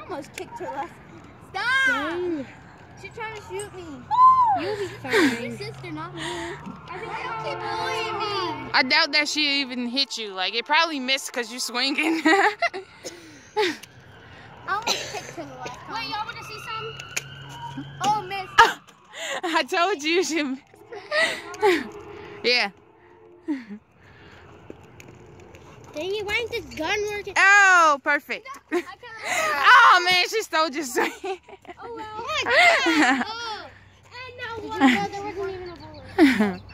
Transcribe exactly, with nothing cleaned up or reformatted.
almost kicked her left. Stop! Dang. She's trying to shoot me. You'll be fine. Your sister, not me. I think she'll keep bullying me. I doubt that she even hit you. Like, it probably missed because you're swinging. I almost kicked her the last time. Wait, y'all want to see some? Oh, miss. I told you she... Yeah. Dang it, why ain't this gun working? Oh, perfect. Oh, man, she stole your swing. Oh, well. Oh, and now what? No, there wasn't even a bullet.